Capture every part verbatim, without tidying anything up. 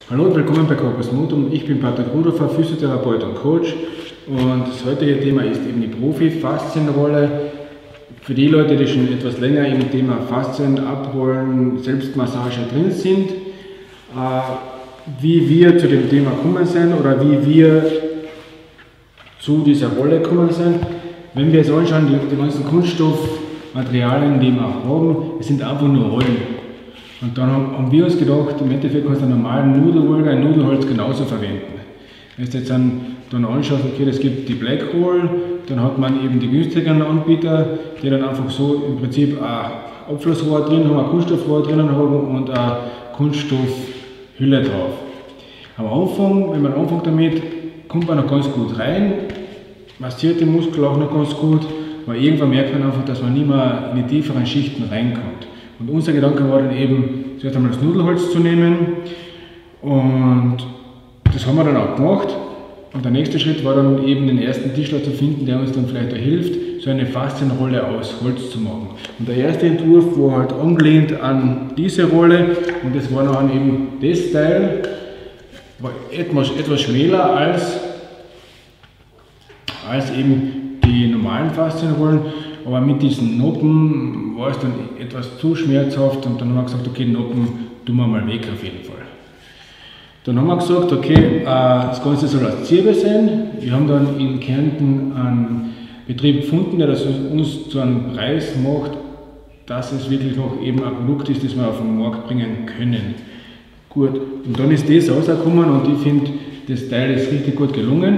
Hallo und willkommen bei Corpus Modum. Ich bin Patrick Rudolfer, Physiotherapeut und Coach, und das heutige Thema ist eben die Profi-Faszienrolle. Für die Leute, die schon etwas länger im Thema Faszien, Abrollen, Selbstmassage drin sind, wie wir zu dem Thema kommen sind oder wie wir zu dieser Rolle kommen sind. Wenn wir jetzt anschauen, die, die ganzen Kunststoffmaterialien, die wir haben, es sind einfach nur Rollen. Und dann haben wir uns gedacht, im Endeffekt kannst du einen normalen Nudelwolger, ein Nudelholz genauso verwenden. Wenn du jetzt dann, dann anschaust, okay, es gibt die Black Roll, dann hat man eben die günstigeren Anbieter, die dann einfach so im Prinzip ein Abflussrohr drin haben, ein Kunststoffrohr drinnen haben und eine Kunststoffhülle drauf. Am Anfang, wenn man anfängt damit, kommt man noch ganz gut rein, massiert den Muskel auch noch ganz gut, aber irgendwann merkt man einfach, dass man nicht mehr in die tieferen Schichten reinkommt. Und unser Gedanke war dann eben, zuerst einmal das Nudelholz zu nehmen, und das haben wir dann auch gemacht. Und der nächste Schritt war dann eben den ersten Tischler zu finden, der uns dann vielleicht da hilft, so eine Faszienrolle aus Holz zu machen. Und der erste Entwurf war halt angelehnt an diese Rolle, und das war dann eben das Teil, war etwas, etwas schmäler als, als eben die normalen Faszienrollen. Aber mit diesen Noppen war es dann etwas zu schmerzhaft, und dann haben wir gesagt, okay, Noppen tun wir mal weg auf jeden Fall. Dann haben wir gesagt, okay, das Ganze soll aus Zirbe sein. Wir haben dann in Kärnten einen Betrieb gefunden, der das uns zu einem Preis macht, dass es wirklich noch eben ein Produkt ist, das wir auf den Markt bringen können. Gut, und dann ist das rausgekommen, und ich finde, das Teil ist richtig gut gelungen.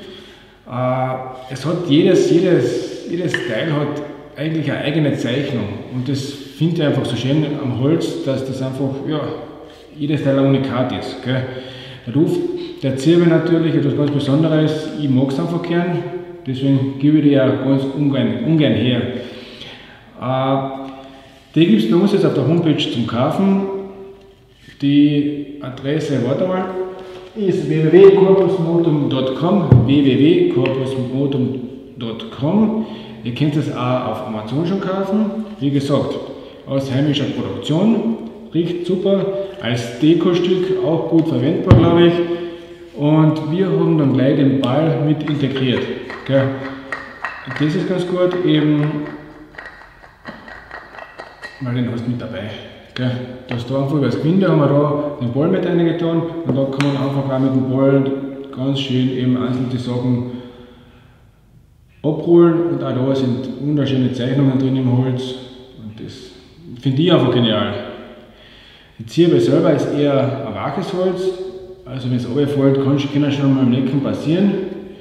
Es hat jedes, jedes Jedes Teil hat eigentlich eine eigene Zeichnung, und das finde ich einfach so schön am Holz, dass das einfach, ja, jedes Teil ein Unikat ist. Gell? Der Duft, der Zirbe natürlich, etwas ganz Besonderes, ich mag es einfach gern, deswegen gebe ich die ja ganz ungern, ungern her. Äh, die gibt es bei uns jetzt auf der Homepage zum Kaufen. Die Adresse, warte mal, ist w w w punkt corpus modum punkt com, w w w punkt corpus modum punkt com. Ihr könnt es auch auf Amazon schon kaufen. Wie gesagt, aus heimischer Produktion, riecht super, als Dekostück auch gut verwendbar, glaube ich. Und wir haben dann gleich den Ball mit integriert. Gell? Und das ist ganz gut, eben, weil den hast du mit dabei. Gell? Das da einfach über das Gewinde haben wir da den Ball mit reingetan, und da kann man einfach auch mit dem Ball ganz schön eben einzelne Sachen abholen, und auch da sind wunderschöne Zeichnungen drin im Holz, und das finde ich einfach genial. Die Zirbe selber ist eher ein weiches Holz, also wenn es runterfällt, kann schon mal im Lecken passieren,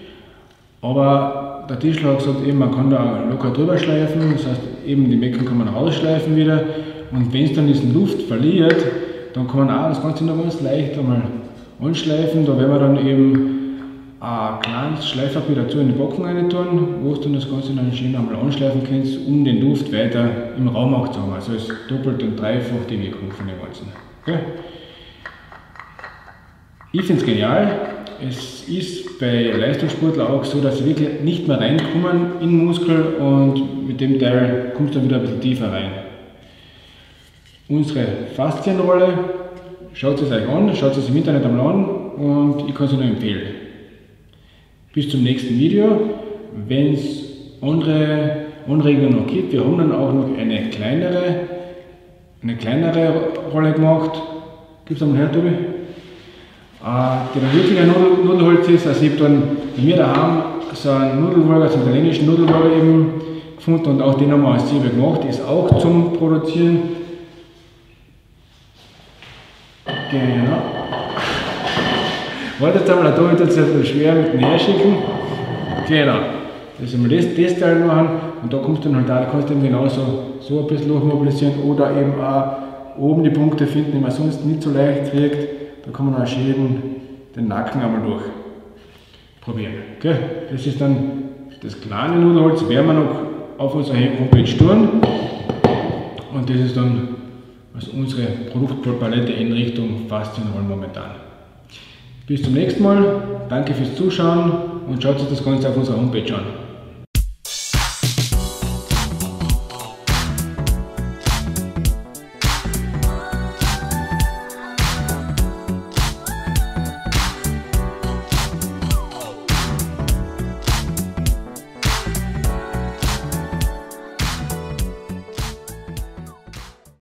aber der Tischler hat gesagt, eben, man kann da locker drüber schleifen, das heißt eben die Mecken kann man rausschleifen wieder, und wenn es dann diesen Luft verliert, dann kann man auch das Ganze noch ganz leicht einmal anschleifen. Da werden wir dann eben ein kleines Schleifpapier dazu in den Backen rein tun, wo du dann das Ganze dann schön einmal anschleifen kannst, um den Duft weiter im Raum auch zu haben. Also es ist doppelt und dreifach die Wirkung von dem Ganzen. Okay. Ich finde es genial. Es ist bei Leistungssportlern auch so, dass sie wirklich nicht mehr reinkommen in den Muskel, und mit dem Teil kommst du dann wieder ein bisschen tiefer rein. Unsere Faszienrolle, schaut es euch an, schaut es im Internet einmal an, und ich kann es nur empfehlen. Bis zum nächsten Video. Wenn es andere Anregungen noch gibt, wir haben dann auch noch eine kleinere, eine kleinere Rolle gemacht. Gibt es einmal her, Tobi? Äh, die dann wirklich ein Nudel, Nudelholz ist. Also ich habe dann bei mir daheim so einen Nudelwolger, so einen italienischen Nudelwolger eben gefunden, und auch den haben wir aus Zirbe gemacht, ist auch zum Produzieren. Genau. Wartet einmal, da wird es etwas schwer mit dem Herschicken. Genau. Das ist einmal das, das Teil machen, und da kommst du dann halt da, kannst du eben genauso so ein bisschen durchmobilisieren, oder eben auch oben die Punkte finden, die man sonst nicht so leicht kriegt. Da kann man auch schön den Nacken einmal durch probieren. Okay? Das ist dann das kleine Nudelholz, werden wir noch auf unserer Homepage tun, und das ist dann also unsere Produktpalette in Richtung Faszienrollen momentan. Bis zum nächsten Mal, danke fürs Zuschauen, und schaut euch das Ganze auf unserer Homepage an.